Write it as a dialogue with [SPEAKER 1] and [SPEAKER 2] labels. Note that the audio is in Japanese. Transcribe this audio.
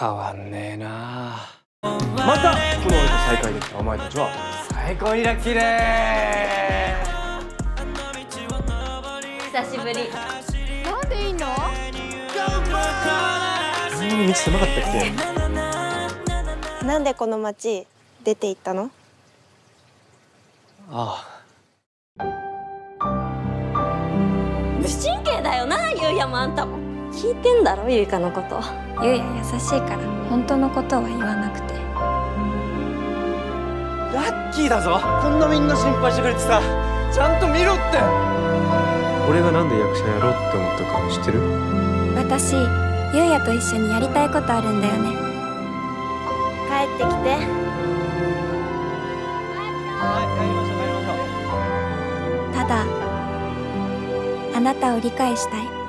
[SPEAKER 1] 変わんねえな。
[SPEAKER 2] またこの俺と再会できたお前たちは最高にラッキーで
[SPEAKER 3] 久しぶり。
[SPEAKER 4] なんでいいの？
[SPEAKER 2] こんなに道狭かったっけ？
[SPEAKER 5] なんでこの町出て行ったの？
[SPEAKER 2] あ
[SPEAKER 3] 無神経だよな、ゆうやもあんたも。聞いてんだろ、ゆいかのこと。
[SPEAKER 6] ゆうや優しいから本当のことは言わなくて。
[SPEAKER 2] ラッキーだぞ。こんなみんな心配してくれてさ、ちゃんと見ろって。俺がなんで役者やろうって思ったか知ってる？
[SPEAKER 6] 私、ゆうやと一緒にやりたいことあるんだよね。
[SPEAKER 5] 帰ってきて。
[SPEAKER 2] 帰りましょう。
[SPEAKER 6] ただ、あなたを理解したい。